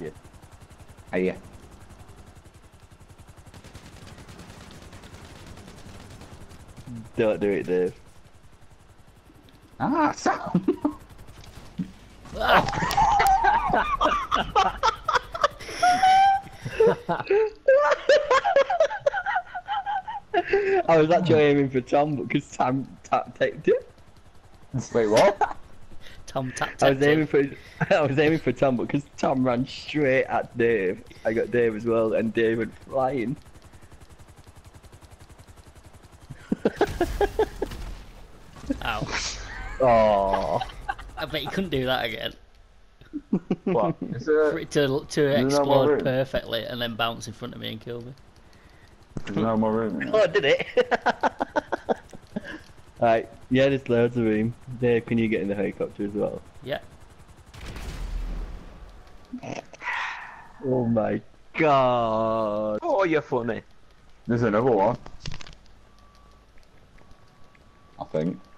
Yeah. Are you? Don't do it, Dave. Ah, Sam! I was actually aiming for Tom because Tom tap-taped it. Wait, what? Tom tap I was aiming for Tom, but because Tom ran straight at Dave, I got Dave as well, and Dave went flying. Ow. Oh. I bet you couldn't do that again. What? For it to no more explode room? perfectly and then bounce in front of me and kill me. There's no more room. Oh, did it? Right, yeah, there's loads of room. Dave, can you get in the helicopter as well? Yeah. Oh my god. Oh, you're funny. There's another one. I think.